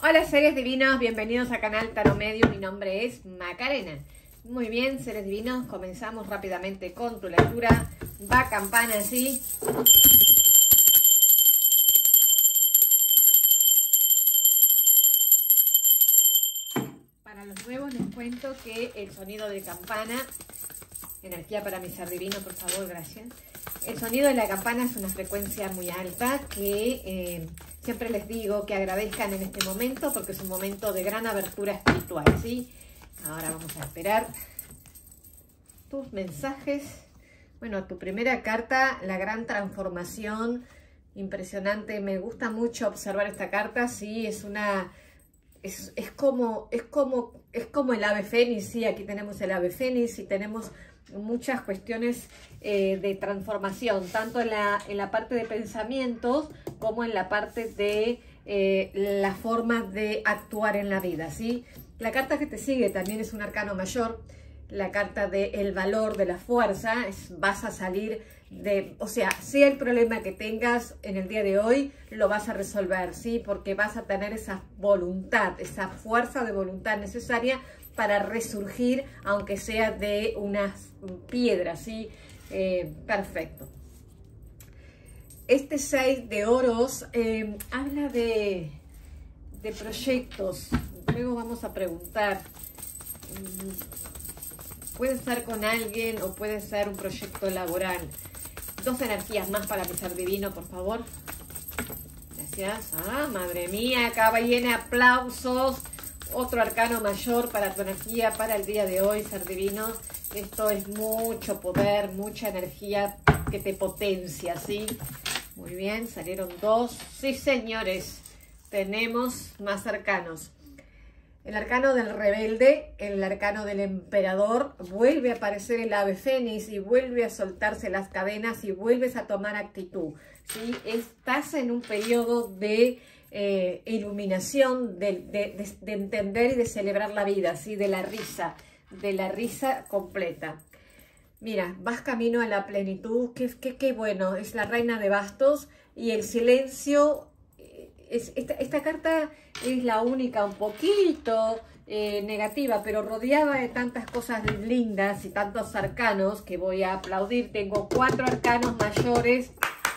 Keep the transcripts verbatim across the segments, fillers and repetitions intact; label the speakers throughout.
Speaker 1: Hola seres divinos, bienvenidos a Canal Tarot Medium, mi nombre es Macarena. Muy bien, seres divinos, comenzamos rápidamente con tu lectura. Va campana así. Para los nuevos les cuento que el sonido de campana, energía para mi ser divino, por favor, gracias. El sonido de la campana es una frecuencia muy alta que eh, siempre les digo que agradezcan en este momento porque es un momento de gran abertura espiritual, ¿sí? Ahora vamos a esperar tus mensajes. Bueno, tu primera carta, la gran transformación, impresionante. Me gusta mucho observar esta carta, sí, es una... Es, es, como, es, como, es como el ave fénix, sí, aquí tenemos el ave fénix y tenemos muchas cuestiones eh, de transformación, tanto en la, en la parte de pensamientos como en la parte de eh, la forma de actuar en la vida, ¿sí? La carta que te sigue también es un arcano mayor, la carta del valor, de la fuerza, es, vas a salir de, o sea, sea el problema que tengas en el día de hoy, lo vas a resolver, ¿sí? Porque vas a tener esa voluntad, esa fuerza de voluntad necesaria para resurgir, aunque sea de unas piedras, ¿sí? Eh, perfecto. Este seis de oros eh, habla de, de proyectos. Luego vamos a preguntar. Puede ser con alguien o puede ser un proyecto laboral. Dos energías más para mi ser divino, por favor. Gracias. Ah, madre mía, acá viene aplausos. Otro arcano mayor para tu energía para el día de hoy, ser divino. Esto es mucho poder, mucha energía que te potencia, ¿sí? Muy bien, salieron dos. Sí, señores, tenemos más arcanos. El arcano del rebelde, el arcano del emperador, vuelve a aparecer el ave fénix y vuelve a soltarse las cadenas y vuelves a tomar actitud, ¿sí? Estás en un periodo de eh, iluminación, de, de, de, de entender y de celebrar la vida, ¿sí? De la risa, de la risa completa. Mira, vas camino a la plenitud, qué, qué, qué bueno, es la reina de bastos y el silencio. Es, esta, esta carta es la única un poquito eh, negativa, pero rodeada de tantas cosas lindas y tantos arcanos que voy a aplaudir. Tengo cuatro arcanos mayores.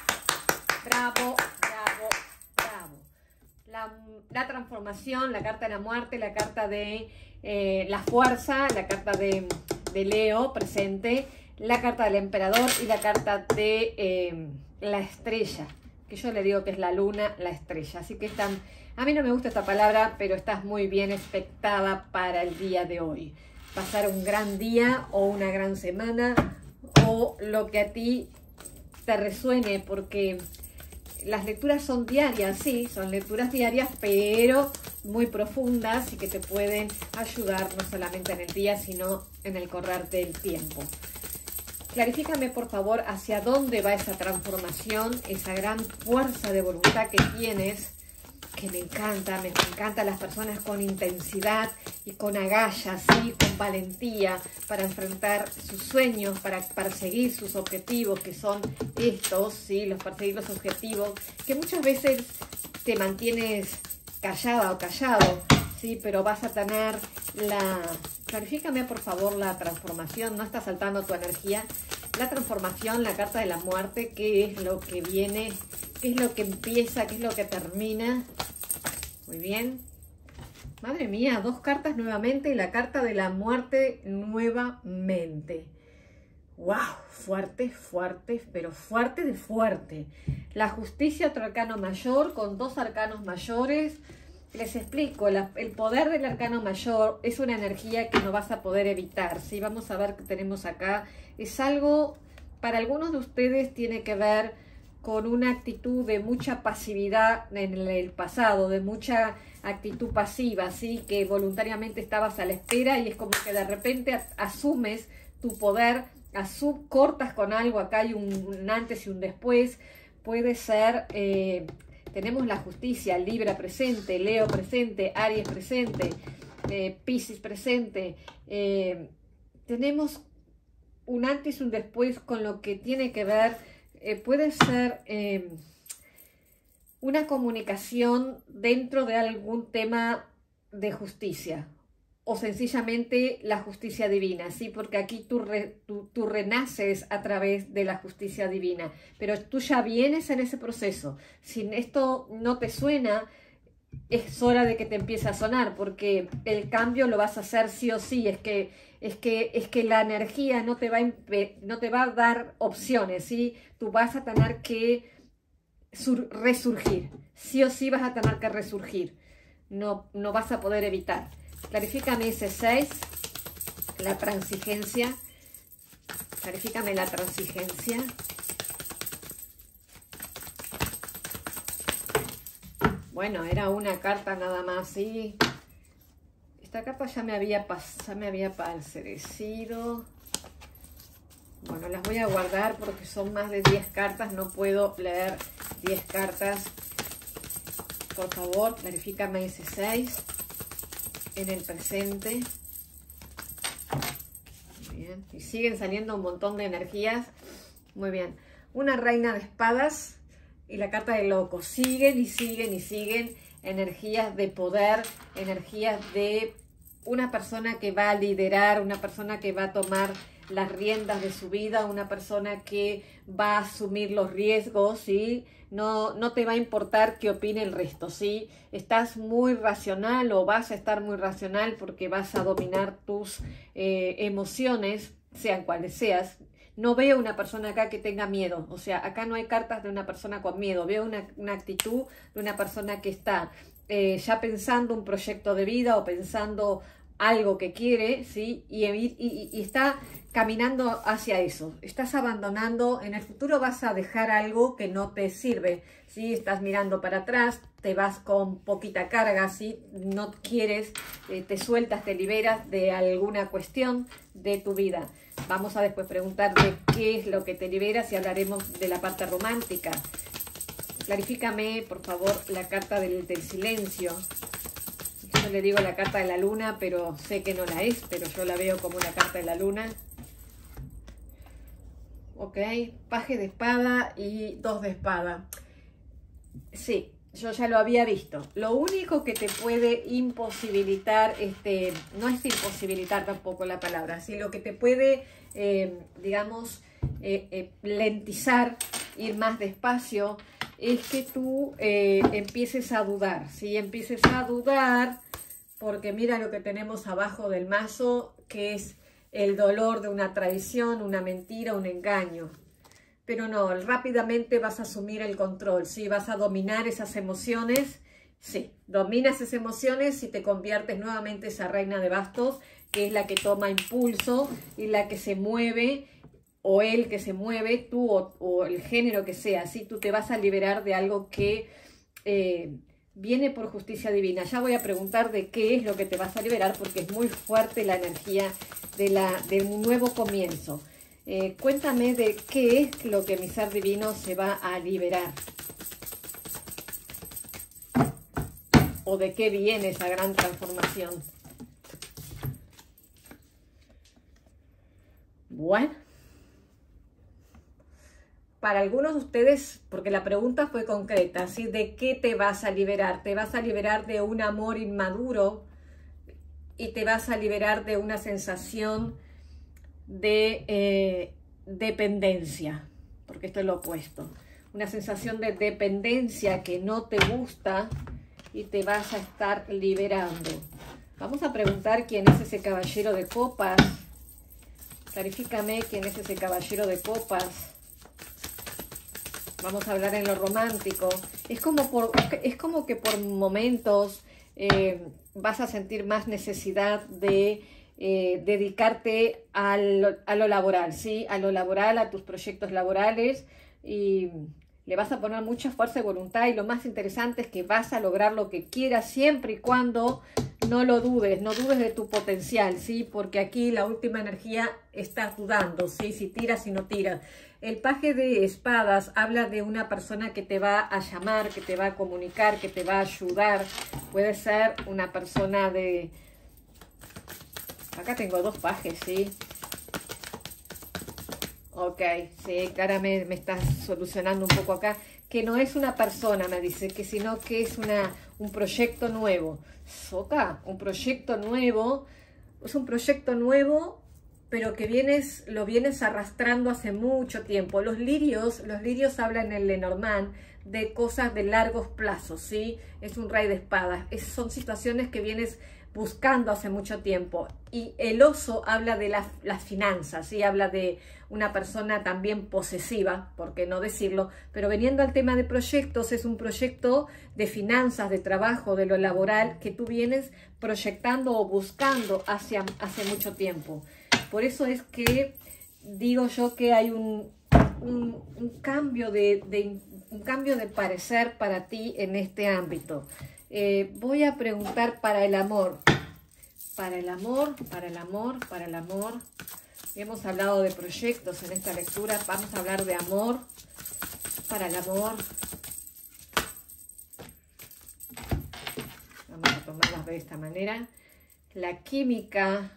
Speaker 1: Bravo, bravo, bravo. La, la transformación, la carta de la muerte, la carta de eh, la fuerza, la carta de, de Leo presente, la carta del emperador y la carta de eh, la estrella, que yo le digo que es la luna, la estrella. Así que están, a mí no me gusta esta palabra, pero estás muy bien expectada para el día de hoy. Pasar un gran día o una gran semana o lo que a ti te resuene, porque las lecturas son diarias, sí, son lecturas diarias, pero muy profundas y que te pueden ayudar no solamente en el día, sino en el correr del tiempo. Clarifícame, por favor, hacia dónde va esa transformación, esa gran fuerza de voluntad que tienes, que me encanta, me encantan las personas con intensidad y con agallas, ¿sí? Con valentía para enfrentar sus sueños, para perseguir sus objetivos, que son estos, ¿sí? Los perseguir los objetivos, que muchas veces te mantienes callada o callado, ¿sí? Pero vas a tener la... Clarifícame, por favor, la transformación. No está saltando tu energía. La transformación, la carta de la muerte, ¿qué es lo que viene? ¿Qué es lo que empieza? ¿Qué es lo que termina? Muy bien. Madre mía, dos cartas nuevamente y la carta de la muerte nuevamente. ¡Wow! Fuerte, fuerte, pero fuerte de fuerte. La justicia, otro arcano mayor, con dos arcanos mayores. Les explico, la, el poder del arcano mayor es una energía que no vas a poder evitar, ¿sí? Vamos a ver qué tenemos acá. Es algo, para algunos de ustedes tiene que ver con una actitud de mucha pasividad en el pasado, de mucha actitud pasiva, ¿sí? Que voluntariamente estabas a la espera y es como que de repente asumes tu poder, asum, cortas con algo, acá hay un, un antes y un después, puede ser... Eh, Tenemos la justicia, Libra presente, Leo presente, Aries presente, eh, Piscis presente. Eh, tenemos un antes y un después con lo que tiene que ver, eh, puede ser, eh, una comunicación dentro de algún tema de justicia o sencillamente la justicia divina, ¿sí? Porque aquí tú, re, tú, tú renaces a través de la justicia divina, pero tú ya vienes en ese proceso. Si esto no te suena, es hora de que te empiece a sonar, porque el cambio lo vas a hacer sí o sí. Es que, es que, es que la energía no te va a, no te va a dar opciones, ¿sí? Tú vas a tener que sur, resurgir, sí o sí vas a tener que resurgir, no, no vas a poder evitar. Clarifícame ese seis, la transigencia, clarifícame la transigencia. Bueno, era una carta nada más, ¿sí? Esta carta ya me había pasado, me había aparecido. Bueno, las voy a guardar porque son más de diez cartas, no puedo leer diez cartas. Por favor, clarifícame ese seis en el presente. Muy bien. Y siguen saliendo un montón de energías. Muy bien. Una reina de espadas y la carta de loco. Siguen y siguen y siguen energías de poder, energías de una persona que va a liderar, una persona que va a tomar las riendas de su vida, una persona que va a asumir los riesgos, ¿sí? No, no te va a importar qué opine el resto, ¿sí? Estás muy racional o vas a estar muy racional porque vas a dominar tus eh, emociones, sean cuales seas. No veo una persona acá que tenga miedo, o sea, acá no hay cartas de una persona con miedo, veo una, una actitud de una persona que está eh, ya pensando un proyecto de vida o pensando algo que quiere, ¿sí? Y, y, y está caminando hacia eso. Estás abandonando, en el futuro vas a dejar algo que no te sirve, ¿sí? Estás mirando para atrás, te vas con poquita carga, ¿sí? No quieres, eh, te sueltas, te liberas de alguna cuestión de tu vida. Vamos a después preguntar de qué es lo que te liberas y hablaremos de la parte romántica. Clarifícame, por favor, la carta del, del silencio. Yo le digo la carta de la luna, pero sé que no la es, pero yo la veo como una carta de la luna. Ok, paje de espada y dos de espada. Sí, yo ya lo había visto. Lo único que te puede imposibilitar, este, no es imposibilitar tampoco la palabra, sino lo que te puede, eh, digamos, eh, eh, lentizar, ir más despacio, es que tú eh, empieces a dudar, ¿sí? Empieces a dudar, porque mira lo que tenemos abajo del mazo, que es el dolor de una traición, una mentira, un engaño. Pero no, rápidamente vas a asumir el control, ¿sí? Vas a dominar esas emociones, sí, dominas esas emociones y te conviertes nuevamente en esa reina de bastos, que es la que toma impulso y la que se mueve, o el que se mueve, tú o, o el género que sea, ¿sí? Tú te vas a liberar de algo que eh, viene por justicia divina. Ya voy a preguntar de qué es lo que te vas a liberar, porque es muy fuerte la energía de, la, de un nuevo comienzo. Eh, cuéntame de qué es lo que mi ser divino se va a liberar. O de qué viene esa gran transformación. Bueno. Para algunos de ustedes, porque la pregunta fue concreta, ¿sí? ¿De qué te vas a liberar? Te vas a liberar de un amor inmaduro y te vas a liberar de una sensación de eh, dependencia, porque esto es lo opuesto. Una sensación de dependencia que no te gusta y te vas a estar liberando. Vamos a preguntar quién es ese caballero de copas. Clarifícame quién es ese caballero de copas. Vamos a hablar en lo romántico. Es como, por, es como que por momentos eh, vas a sentir más necesidad de eh, dedicarte al, a lo laboral, ¿sí? A lo laboral, a tus proyectos laborales, y le vas a poner mucha fuerza y voluntad, y lo más interesante es que vas a lograr lo que quieras siempre y cuando no lo dudes, no dudes de tu potencial, ¿sí? Porque aquí la última energía está dudando, ¿sí? Si tiras y no tiras. El paje de espadas habla de una persona que te va a llamar, que te va a comunicar, que te va a ayudar. Puede ser una persona de... Acá tengo dos pajes, ¿sí? Ok, sí, cara me, me está solucionando un poco acá. que no es una persona, me dice, que sino que es una, un proyecto nuevo. Soca, un proyecto nuevo, es un proyecto nuevo, pero que vienes, lo vienes arrastrando hace mucho tiempo. Los lirios, los lirios hablan en Lenormand de cosas de largos plazos, ¿sí? Es un rey de espadas. Es, son situaciones que vienes buscando hace mucho tiempo. Y el oso habla de la, las finanzas, ¿sí? Habla de una persona también posesiva, por qué no decirlo, pero veniendo al tema de proyectos, es un proyecto de finanzas, de trabajo, de lo laboral, que tú vienes proyectando o buscando hacia, hace mucho tiempo. Por eso es que digo yo que hay un, un, un, cambio, de, de, un cambio de parecer para ti en este ámbito. Eh, voy a preguntar para el amor. Para el amor, para el amor, para el amor. Hemos hablado de proyectos en esta lectura. Vamos a hablar de amor. Para el amor. Vamos a tomarlas de esta manera. La química.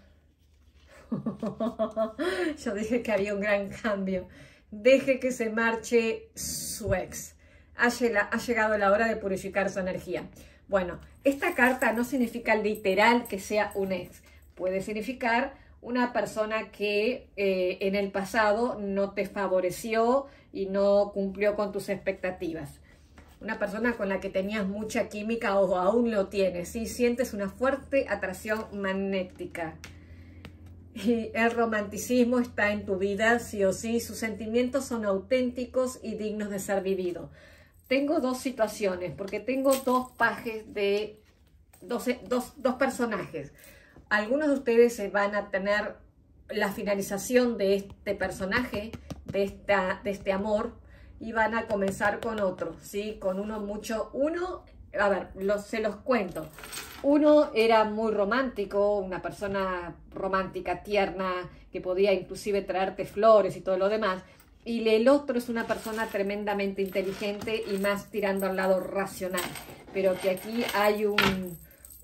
Speaker 1: Yo dije que había un gran cambio. Deje que se marche su ex. Ha llegado la hora de purificar su energía. Bueno, esta carta no significa literal que sea un ex. Puede significar una persona que eh, en el pasado no te favoreció y no cumplió con tus expectativas. Una persona con la que tenías mucha química o aún lo tienes, ¿sí? Sientes una fuerte atracción magnética. Y el romanticismo está en tu vida, sí o sí. Sus sentimientos son auténticos y dignos de ser vividos. Tengo dos situaciones, porque tengo dos pajes de dos, dos, dos personajes. Algunos de ustedes se van a tener la finalización de este personaje, de, esta, de este amor, y van a comenzar con otro, ¿sí? Con uno mucho, uno, a ver, los, se los cuento. Uno era muy romántico, una persona romántica, tierna, que podía inclusive traerte flores y todo lo demás. Y el otro es una persona tremendamente inteligente y más tirando al lado racional. Pero que aquí hay un...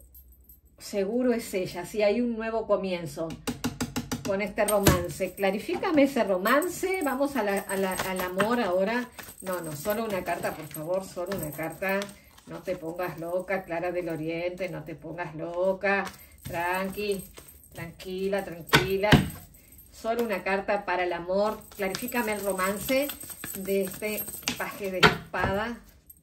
Speaker 1: Seguro es ella, sí, hay un nuevo comienzo con este romance. Clarifícame ese romance. Vamos a la, a la, al amor ahora. No, no, solo una carta, por favor, solo una carta. No te pongas loca, Clara del Oriente, no te pongas loca. Tranqui, tranquila, tranquila. Solo una carta para el amor. Clarifícame el romance de este paje de espada.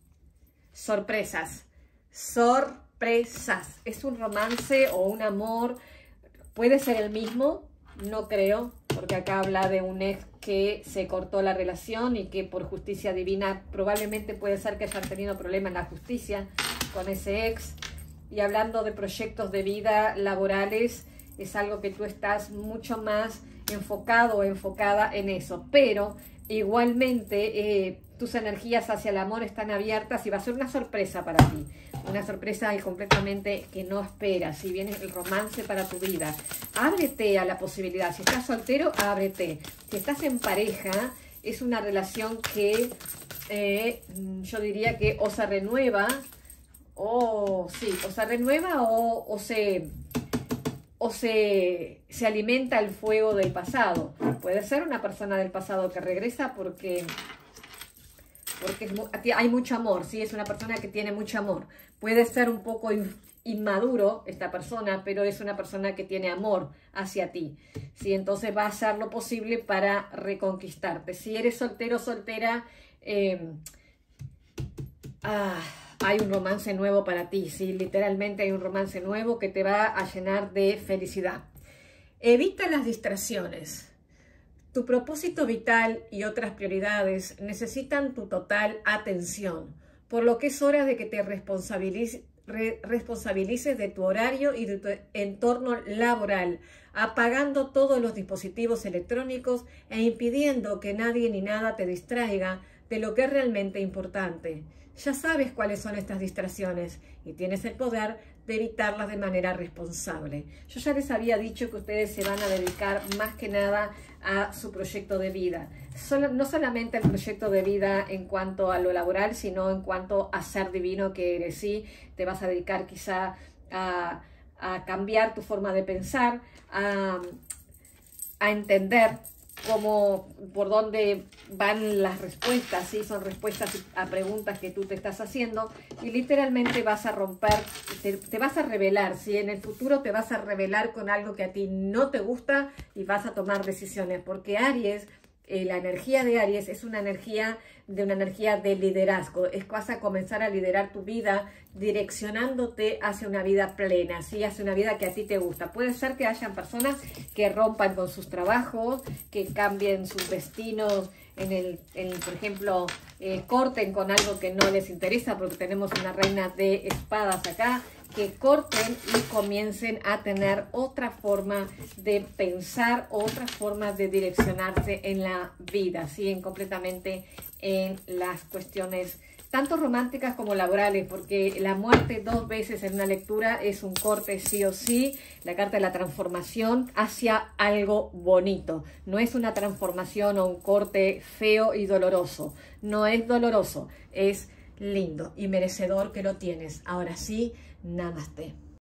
Speaker 1: Sorpresas. Sorpresas. ¿Es un romance o un amor? ¿Puede ser el mismo? No creo, porque acá habla de un ex que se cortó la relación y que por justicia divina probablemente puede ser que hayan tenido problemas en la justicia con ese ex. Y hablando de proyectos de vida laborales, es algo que tú estás mucho más enfocado o enfocada en eso. Pero igualmente eh, tus energías hacia el amor están abiertas y va a ser una sorpresa para ti. Una sorpresa completamente que no esperas. Si viene el romance para tu vida, ábrete a la posibilidad. Si estás soltero, ábrete. Si estás en pareja, es una relación que eh, yo diría que o se renueva, o sí, o se renueva o, o se... o se, se alimenta el fuego del pasado. Puede ser una persona del pasado que regresa porque, porque hay mucho amor, ¿sí? Es una persona que tiene mucho amor. Puede ser un poco inmaduro esta persona, pero es una persona que tiene amor hacia ti, ¿sí? Entonces va a hacer lo posible para reconquistarte. Si eres soltero o soltera, eh, ah, hay un romance nuevo para ti, ¿sí? Literalmente hay un romance nuevo que te va a llenar de felicidad. Evita las distracciones. Tu propósito vital y otras prioridades necesitan tu total atención, por lo que es hora de que te responsabilices, re, responsabilices de tu horario y de tu entorno laboral, apagando todos los dispositivos electrónicos e impidiendo que nadie ni nada te distraiga de lo que es realmente importante. Ya sabes cuáles son estas distracciones y tienes el poder de evitarlas de manera responsable. Yo ya les había dicho que ustedes se van a dedicar más que nada a su proyecto de vida. Solo, no solamente al proyecto de vida en cuanto a lo laboral, sino en cuanto a ser divino que eres. Sí, te vas a dedicar quizá a, a cambiar tu forma de pensar, a, a entender cómo, por dónde van las respuestas, ¿sí? Son respuestas a preguntas que tú te estás haciendo y literalmente vas a romper, te, te vas a revelar, ¿sí? En el futuro te vas a revelar con algo que a ti no te gusta y vas a tomar decisiones, porque Aries, eh, la energía de Aries es una energía de una energía de liderazgo, es vas a comenzar a liderar tu vida direccionándote hacia una vida plena, ¿sí? Hacia una vida que a ti te gusta. Puede ser que hayan personas que rompan con sus trabajos, que cambien sus destinos, en el, en el por ejemplo, eh, corten con algo que no les interesa, porque tenemos una reina de espadas acá, que corten y comiencen a tener otra forma de pensar, otra forma de direccionarse en la vida, ¿sí? En completamente en las cuestiones tanto románticas como laborales, porque la muerte dos veces en una lectura es un corte sí o sí, la carta de la transformación hacia algo bonito. No es una transformación o un corte feo y doloroso, no es doloroso, es lindo y merecedor que lo tienes. Ahora sí, namaste.